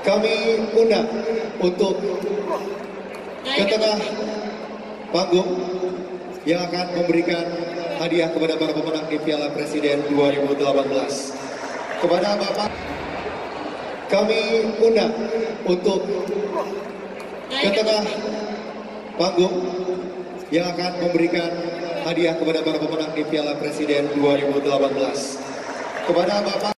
kami undang untuk ke tengah panggung yang akan memberikan hadiah kepada para pemenang di Piala Presiden 2018. Kepada Bapak, kami undang untuk ke tengah panggung yang akan memberikan hadiah kepada para pemenang di Piala Presiden 2018. Kepada Bapak